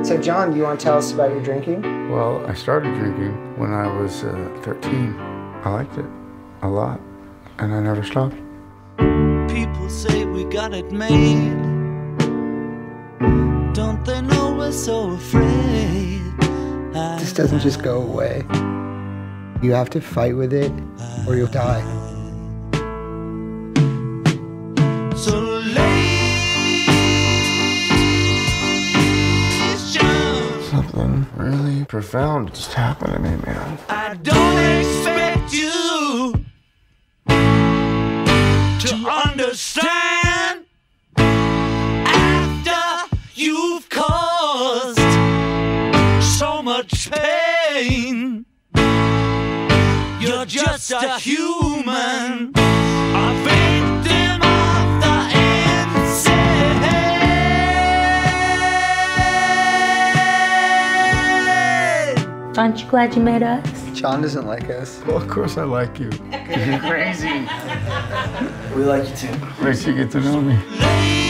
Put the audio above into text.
So John, do you want to tell us about your drinking? Well, I started drinking when I was 13. I liked it a lot, and I never stopped. People say we got it made. Don't they know we're so afraid? This doesn't just go away. You have to fight with it or you'll die. So ladies, John, Something really profound just happened to me, man. I don't expect you to understand after you've caused so much pain. You're just a human, a victim of the insane. Aren't you glad you met us? John doesn't like us. Well, of course I like you. You're crazy. We like you too. Makes you get to know me.